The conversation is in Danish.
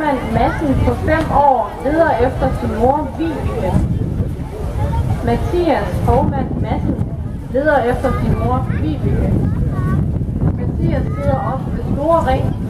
Formand Madsen på 5 år leder efter sin mor Vibeke. Mathias Formand Madsen leder efter sin mor Vibeke. Mathias sidder også ved store ring